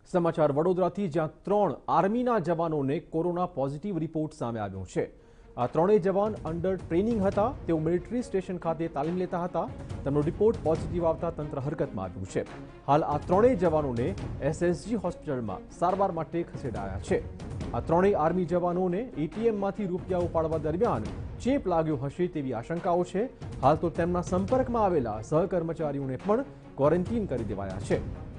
સમાચાર વડોદરાથી, જ્યાં 3 આર્મીના જવાનોને કોરોના પોઝિટિવ રિપોર્ટ સામે આવ્યો છે। આ ત્રણેય જવાન અંડર ટ્રેનિંગ હતા। તેઓ મિલિટરી સ્ટેશન ખાતે તાલીમ લેતા હતા। તેમનો રિપોર્ટ પોઝિટિવ આવતા તંત્ર હરકતમાં આવ્યું છે। હાલ આ ત્રણેય જવાનોને એસએસજી હોસ્પિટલમાં સારવાર માટે ખસેડાયા છે। આ ત્રણેય આર્મી જવાનોને એટીએમમાંથી રૂપિયા ઉપાડવા દરમિયાન ચેપ લાગ્યો હશે તેવી આશંકાઓ છે। હાલ તો તેમના સંપર્કમાં આવેલા સહકર્મચારીઓને પણ ક્વોરન્ટીન કરી દેવાયા છે।